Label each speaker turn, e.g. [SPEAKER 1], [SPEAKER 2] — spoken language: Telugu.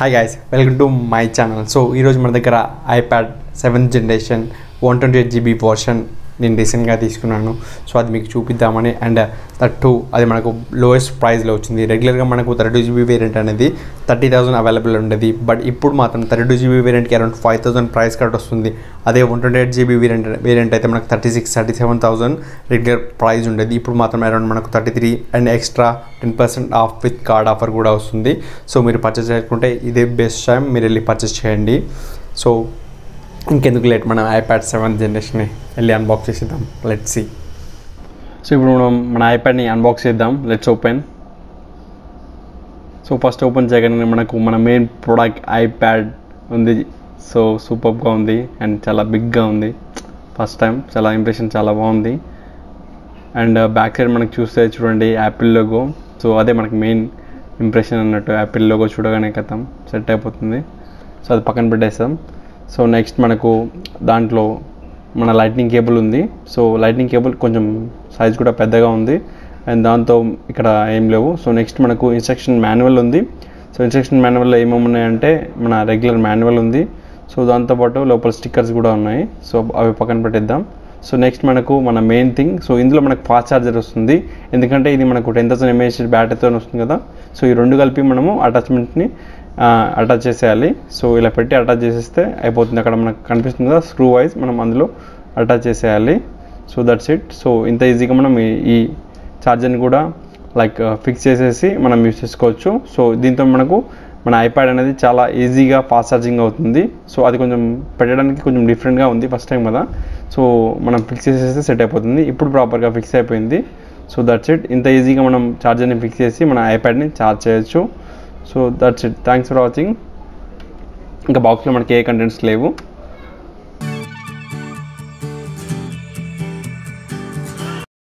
[SPEAKER 1] Hi guys, welcome to my channel. So ఈరోజు మన దగ్గర iPad 7th generation 128GB version నేను రీసెంట్గా తీసుకున్నాను. సో అది మీకు చూపిద్దామని అండ్ దట్ అది మనకు లోయెస్ట్ ప్రైస్లో వచ్చింది. రెగ్యులర్గా మనకు 32GB వేరియంట్ అనేది 30,000 అవైలబుల్ ఉండేది. బట్ ఇప్పుడు మాత్రం 32GB వేరియంట్కి అరౌండ్ 5,000 ప్రైస్ కట్ వస్తుంది. అదే 128GB వేరియంట్ అయితే మనకు 37,000 రెగ్యులర్ ప్రైస్ ఉండేది. ఇప్పుడు మాత్రం అరౌండ్ మనకు 33 and extra 10% off with card offer కూడా వస్తుంది. సో మీరు పర్చేస్ చేసుకుంటే ఇదే బెస్ట్ టైం, మీరు వెళ్ళి పర్చేస్ చేయండి. సో ఇంకెందుకు లేట్, మనం iPad 7th జనరేషన్ని వెళ్ళి అన్బాక్స్ చేసేద్దాం. Let's see. సో ఇప్పుడు మనం మన ఐప్యాడ్ని అన్బాక్స్ చేద్దాం. Let's open. So first open చేయగానే మనకు మన మెయిన్ ప్రోడక్ట్ iPad ఉంది. సో సూపర్గా ఉంది అండ్ చాలా బిగ్గా ఉంది. ఫస్ట్ టైం చాలా ఇంప్రెషన్ చాలా బాగుంది. అండ్ బ్యాక్ సైడ్ మనకు చూస్తే చూడండి యాపిల్ లోగో. సో అదే మనకి మెయిన్ ఇంప్రెషన్ అన్నట్టు. యాపిల్ లోగో చూడగానే కథం సెట్ అయిపోతుంది. సో అది పక్కన పెట్టేస్తాం. సో నెక్స్ట్ మనకు దాంట్లో మన లైట్నింగ్ కేబుల్ ఉంది. సో లైట్నింగ్ కేబుల్ కొంచెం సైజ్ కూడా పెద్దగా ఉంది అండ్ దాంతో ఇక్కడ ఏం లేవు. సో నెక్స్ట్ మనకు ఇన్స్ట్రక్షన్ మాన్యువల్ ఉంది. సో ఇన్స్ట్రక్షన్ మాన్యువల్లో ఏమేమి ఉన్నాయంటే మన రెగ్యులర్ మాన్యువల్ ఉంది. సో దాంతోపాటు లోపల స్టిక్కర్స్ కూడా ఉన్నాయి. సో అవి పక్కన పెట్టేద్దాం. సో నెక్స్ట్ మనకు మన మెయిన్ థింగ్, సో ఇందులో మనకు ఫాస్ట్ ఛార్జర్ వస్తుంది. ఎందుకంటే ఇది మనకు 10,000 mAh బ్యాటరీతో వస్తుంది కదా. సో ఈ రెండు కలిపి మనము అటాచ్మెంట్ని అటాచ్ చేసేయాలి. సో ఇలా పెట్టి అటాచ్ చేసేస్తే అయిపోతుంది. అక్కడ మనకు కనిపిస్తుంది కదా స్క్రూ వైజ్, మనం అందులో అటాచ్ చేసేయాలి. So that's it. సో ఇంత ఈజీగా మనం ఈ ఛార్జర్ని కూడా లైక్ ఫిక్స్ చేసేసి మనం యూస్ చేసుకోవచ్చు. సో దీంతో మనకు మన iPad అనేది చాలా ఈజీగా ఫాస్ట్ ఛార్జింగ్ అవుతుంది. సో అది కొంచెం పెట్టడానికి కొంచెం డిఫరెంట్గా ఉంది, ఫస్ట్ టైం కదా. సో మనం ఫిక్స్ చేసేస్తే సెట్ అయిపోతుంది. ఇప్పుడు ప్రాపర్గా ఫిక్స్ అయిపోయింది. So that's it. ఇంత ఈజీగా మనం ఛార్జర్ని ఫిక్స్ చేసి మన iPadని ఛార్జ్ చేయొచ్చు. So that's it. Thanks for watching. ఇంకా బాక్స్లో మనకి ఏ కంటెంట్స్ లేవు.